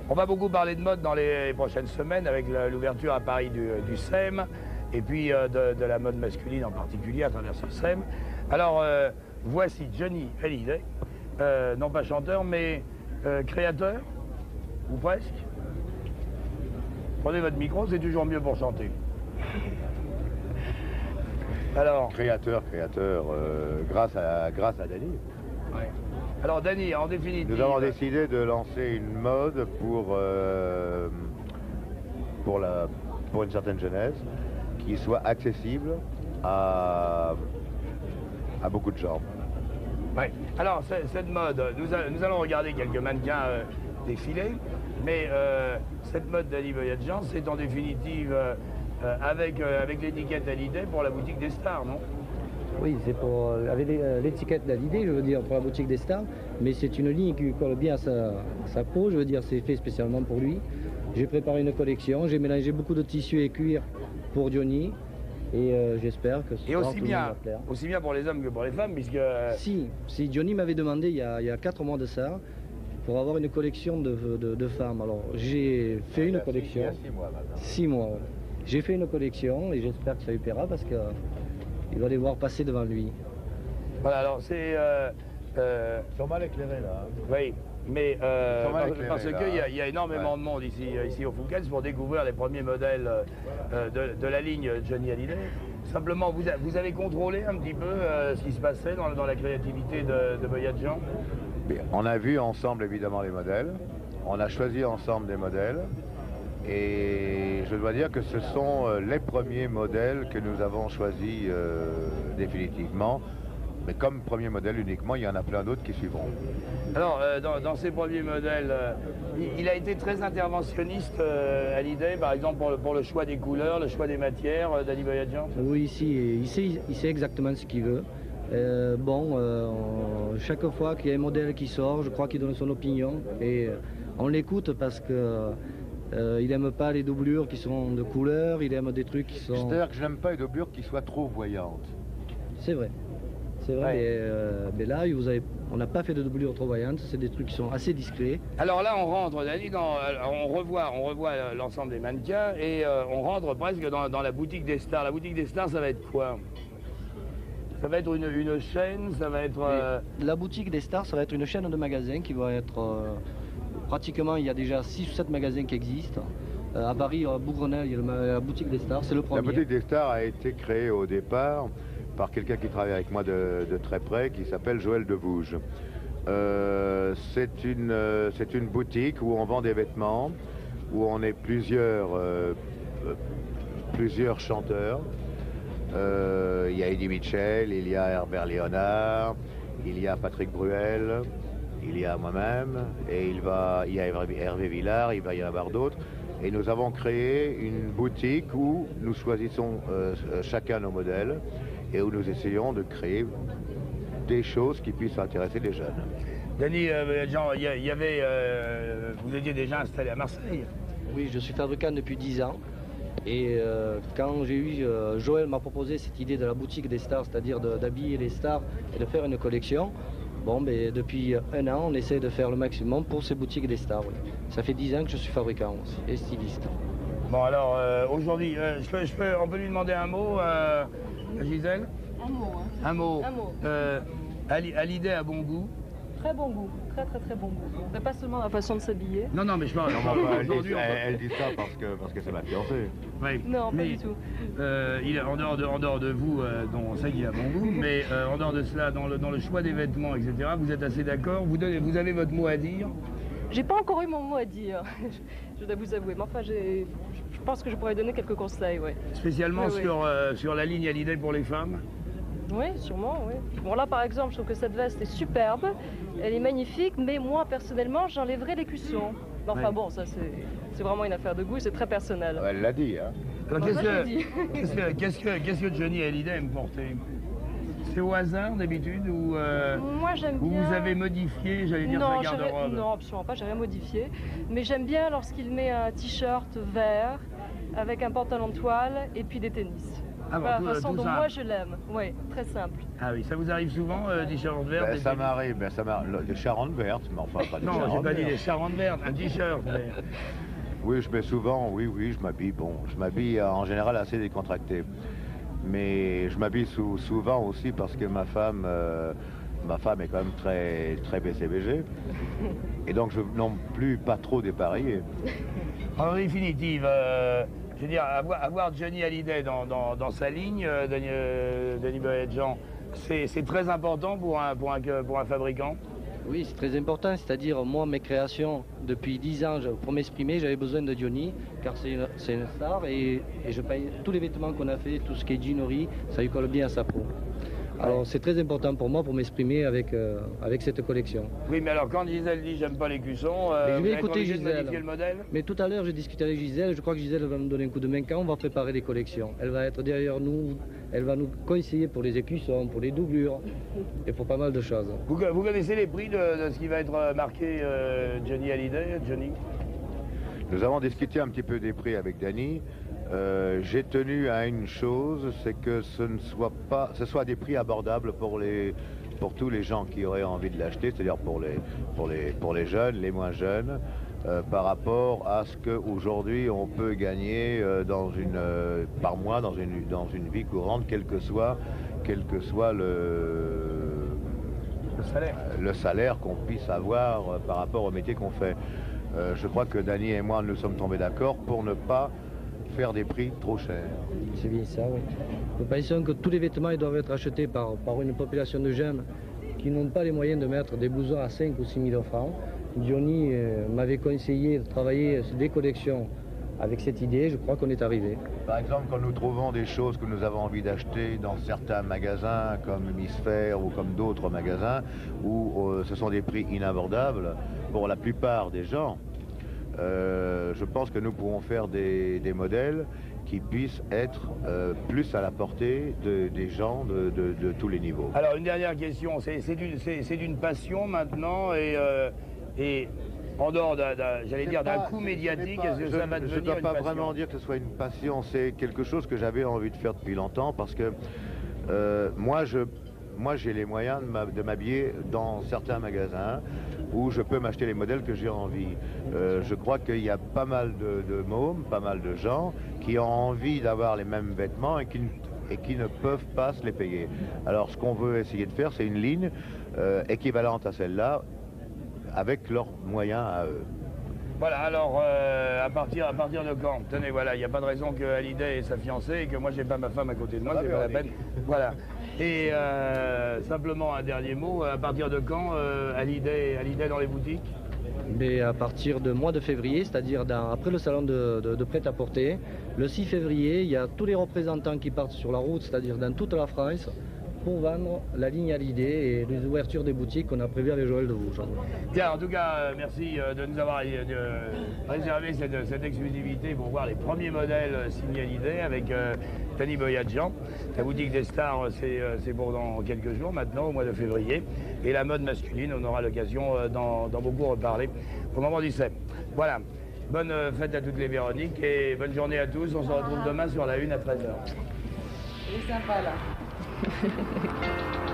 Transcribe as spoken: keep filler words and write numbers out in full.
On va beaucoup parler de mode dans les prochaines semaines avec l'ouverture à Paris du, du S E M et puis euh, de, de la mode masculine en particulier à travers ce S E M. Alors euh, voici Johnny Hallyday, euh, non pas chanteur mais euh, créateur, ou presque. Prenez votre micro, c'est toujours mieux pour chanter. Alors, créateur, créateur, euh, grâce à grâce à Danny. Ouais. Alors Danny, en définitive... Nous avons décidé de lancer une mode pour, euh, pour, la, pour une certaine jeunesse qui soit accessible à, à beaucoup de gens. Ouais. Alors cette mode, nous, a, nous allons regarder quelques mannequins euh, défiler, mais euh, cette mode d'Ali Boyadjian, c'est en définitive euh, euh, avec, euh, avec l'étiquette Hallyday pour la boutique des stars, non? Oui, c'est pour avec l'étiquette d'Hallyday, je veux dire, pour la boutique des stars, mais c'est une ligne qui colle bien à sa, à sa peau, je veux dire, c'est fait spécialement pour lui. J'ai préparé une collection, j'ai mélangé beaucoup de tissus et cuir pour Johnny, et euh, j'espère que ce et sera aussi bien, va plaire. Aussi bien pour les hommes que pour les femmes, puisque... Si, si Johnny m'avait demandé il y, a, il y a quatre mois de ça, pour avoir une collection de, de, de femmes. Alors j'ai fait une collection. Il y a six mois maintenant. Six mois, ouais. J'ai fait une collection et j'espère que ça lui plaira parce que il va les voir passer devant lui. Voilà, alors c'est... Euh, euh, Ils sont mal éclairés là. Oui, mais euh, parce, éclairés, parce qu'il y, y a énormément ouais. de monde ici, ici au Fouquet's pour découvrir les premiers modèles euh, de, de la ligne Johnny Hallyday. Simplement, vous, a, vous avez contrôlé un petit peu euh, ce qui se passait dans, dans la créativité de, de Boyadjian? On a vu ensemble évidemment les modèles, on a choisi ensemble des modèles. Et je dois dire que ce sont les premiers modèles que nous avons choisis euh, définitivement. Mais comme premier modèle uniquement, il y en a plein d'autres qui suivront. Alors, euh, dans, dans ces premiers modèles, euh, il, il a été très interventionniste euh, à l'idée, par exemple pour le, pour le choix des couleurs, le choix des matières euh, d'Ali Boyadjian. Oui, ici, il sait, il sait exactement ce qu'il veut. Euh, bon, euh, on, chaque fois qu'il y a un modèle qui sort, je crois qu'il donne son opinion. Et euh, on l'écoute parce que... Euh, il n'aime pas les doublures qui sont de couleur, il aime des trucs qui sont... C'est-à-dire que je n'aime pas les doublures qui soient trop voyantes. C'est vrai. C'est vrai, ouais. mais, euh, mais là, vous avez... on n'a pas fait de doublures trop voyantes, c'est des trucs qui sont assez discrets. Alors là, on rentre, Danny, dans, on revoit, on revoit l'ensemble des mannequins et euh, on rentre presque dans, dans la boutique des stars. La boutique des stars, ça va être quoi? Ça va être une, une chaîne, ça va être... Euh... La boutique des stars, ça va être une chaîne de magasins qui va être... Euh... Pratiquement, il y a déjà six ou sept magasins qui existent. Euh, à Paris, à Bougrenelle, il y a le, la boutique des stars, c'est le premier. La boutique des stars a été créée au départ par quelqu'un qui travaille avec moi de, de très près, qui s'appelle Joël Devouge. Euh, c'est une, euh, c'est une boutique où on vend des vêtements, où on est plusieurs, euh, plusieurs chanteurs. Euh, il y a Eddie Mitchell, il y a Herbert Léonard, il y a Patrick Bruel. Il y a moi-même, et il, va, il y a Hervé Villard, il va y en avoir d'autres. Et nous avons créé une boutique où nous choisissons euh, chacun nos modèles et où nous essayons de créer des choses qui puissent intéresser les jeunes. Danny, euh, Jean, il y, y avait, euh, vous étiez déjà installé à Marseille? Oui, je suis fabricant depuis dix ans. Et euh, quand j'ai eu, euh, Joël m'a proposé cette idée de la boutique des stars, c'est-à-dire d'habiller les stars et de faire une collection. Bon, mais depuis un an, on essaie de faire le maximum pour ces boutiques des stars. Oui. Ça fait dix ans que je suis fabricant aussi, et styliste. Bon, alors, euh, aujourd'hui, euh, je peux, je peux, on peut lui demander un mot, euh, Gisèle? Un mot, hein. Un mot. Un mot. Euh, Hallyday a bon goût? Très bon goût, très très très bon goût. Mais pas seulement la façon de s'habiller. Non, non, mais je parle, Non, bah, elle, dit, aujourd'hui. elle, elle dit ça parce que parce que c'est ma fiancée. Oui, Non, mais, pas du tout. Euh, il, en, dehors de, en dehors de vous, euh, dont on sait qu'il a bon goût, mais euh, en dehors de cela, dans le, dans le choix des vêtements, et cetera, vous êtes assez d'accord? Vous, donnez, vous avez votre mot à dire? J'ai pas encore eu mon mot à dire, je dois vous avouer. Mais enfin, je pense que je pourrais donner quelques conseils, ouais. Spécialement oui, sur, oui. Euh, sur la ligne Hallyday pour les femmes? Oui, sûrement, oui. Bon, là, par exemple, je trouve que cette veste est superbe, elle est magnifique, mais moi, personnellement, j'enlèverais les cuissons. Mais enfin, ouais. Bon, ça, c'est vraiment une affaire de goût, c'est très personnel. Elle l'a dit, hein. Alors, qu'est-ce que, qu'est-ce que, qu'est-ce que, qu'est-ce que Johnny Hallyday aime porter? C'est au hasard, d'habitude, ou euh, moi, j'aime bien... vous avez modifié, j'allais dire, non, sa garde-robe? Non, absolument pas, j'ai rien modifié. Mais j'aime bien lorsqu'il met un t-shirt vert, avec un pantalon de toile, et puis des tennis. Ah, bon, Voilà tout, la façon tout dont simple. moi je l'aime. Oui, très simple. Ah oui, ça vous arrive souvent, euh, des Charentes vertes Ben, des ça tenues m'arrive, ben, ça m'arrive. Des Charentes vertes, mais enfin pas des Non, j'ai Charentes pas dit vertes. des Charentes vertes, un t-shirt. mais- Oui, je mets souvent, oui, oui, je m'habille. Bon, je m'habille euh, en général assez décontracté. Mais je m'habille sou- souvent aussi parce que ma femme, euh, ma femme est quand même très, très B C B G. Et donc je non plus pas trop dépareillé. En définitive, euh, je veux dire, avoir, avoir Johnny Hallyday dans, dans, dans sa ligne, euh, Denis, euh, Denis Boyajian, c'est c'est très important pour un, pour un, pour un fabricant. Oui, c'est très important, c'est-à-dire moi, mes créations, depuis dix ans, je- pour m'exprimer, j'avais besoin de Johnny, car c'est une, c'est une star, et, et je paye tous les vêtements qu'on a fait, tout ce qui est jeanerie, ça lui colle bien à sa peau. Alors c'est très important pour moi pour m'exprimer avec, euh, avec cette collection. Oui, mais alors quand Gisèle dit j'aime pas les cuissons, euh, Mais je vais vous êtes écouter obligé de Gisèle. modifier le modèle. Mais tout à l'heure, j'ai discuté avec Gisèle, je crois que Gisèle va nous donner un coup de main quand on va préparer les collections. Elle va être derrière nous, elle va nous conseiller pour les écussons, pour les doublures, et pour pas mal de choses. Vous, vous connaissez les prix de, de ce qui va être marqué euh, Johnny Hallyday, Johnny? Nous avons discuté un petit peu des prix avec Danny. Euh, J'ai tenu à une chose, c'est que ce ne soit pas, ce soit des prix abordables pour les, pour tous les gens qui auraient envie de l'acheter, c'est-à-dire pour les, pour les, pour les jeunes, les moins jeunes, euh, par rapport à ce qu'aujourd'hui on peut gagner euh, dans une, euh, par mois dans une, dans une vie courante, quel que soit, quel que soit le, Le salaire. le salaire qu'on puisse avoir euh, par rapport au métier qu'on fait. Euh, je crois que Danny et moi nous sommes tombés d'accord pour ne pas faire des prix trop chers. C'est bien ça, oui. Nous pensons que tous les vêtements ils doivent être achetés par, par une population de jeunes qui n'ont pas les moyens de mettre des blousons à cinq ou six mille francs. Johnny euh, m'avait conseillé de travailler sur des collections avec cette idée, je crois qu'on est arrivé. Par exemple, quand nous trouvons des choses que nous avons envie d'acheter dans certains magasins comme Hémisphère ou comme d'autres magasins où euh, ce sont des prix inabordables pour la plupart des gens, euh, je pense que nous pouvons faire des, des modèles qui puissent être euh, plus à la portée de, des gens de, de, de tous les niveaux. Alors une dernière question, c'est c'est d'une c'est- c'est d'une passion maintenant et, euh, et en dehors d'un, d'un- j'allais dire d'un coup médiatique, est-ce que ça va Je devenir ne dois une pas passion? vraiment dire que ce soit une passion, c'est quelque chose que j'avais envie de faire depuis longtemps parce que euh, moi, je, moi j'ai les moyens de m'a- de m'habiller dans certains magasins où je peux m'acheter les modèles que j'ai envie. Euh, je crois qu'il y a pas mal de, de mômes, pas mal de gens qui ont envie d'avoir les mêmes vêtements et qui, ne- et qui ne peuvent pas se les payer. Alors ce qu'on veut essayer de faire, c'est une ligne euh, équivalente à celle-là avec leurs moyens à eux. Voilà, alors euh, à, partir, à partir de quand? Tenez, voilà, il n'y a pas de raison que Hallyday ait sa fiancée et que moi j'ai pas ma femme à côté de moi, Ça c'est va, pas la Véronique. peine. Voilà. Et euh, simplement un dernier mot, à partir de quand euh, Hallyday, Hallyday dans les boutiques? Mais à partir du mois de février, c'est-à-dire dans- après le salon de, de- de prêt-à-porter, le six février, il y a tous les représentants qui partent sur la route, c'est-à-dire dans toute la France, pour vendre la ligne Hallyday et les ouvertures des boutiques qu'on a prévues avec Joël de Vouge. Bien, en tout cas, euh, merci euh, de nous avoir euh, de réservé cette, cette exclusivité pour voir les premiers modèles euh, signés Hallyday avec euh, Denis Boyajian. La boutique des stars, euh, c'est euh, c'est pour dans quelques jours maintenant, au mois de février. Et la mode masculine, on aura l'occasion euh, d'en d'en beaucoup reparler au moment du sept. Voilà. Bonne euh, fête à toutes les Véroniques et bonne journée à tous. On se retrouve demain sur la une à treize heures. Il est sympa là.